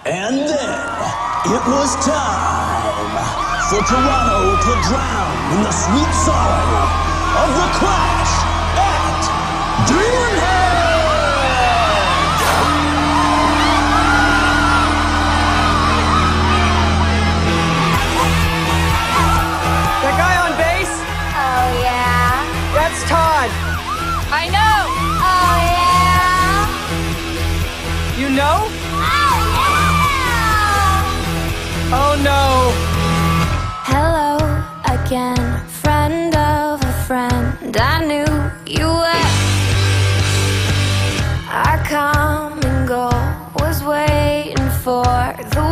And then it was time for Toronto to drown in the sweet sorrow of the crash at Dreamhead! That guy on bass? Oh, yeah? That's Todd. I know! Oh, yeah? You know? Oh, yeah! Oh, no. Hello again, friend of a friend. I knew you were. Our common goal was waiting for the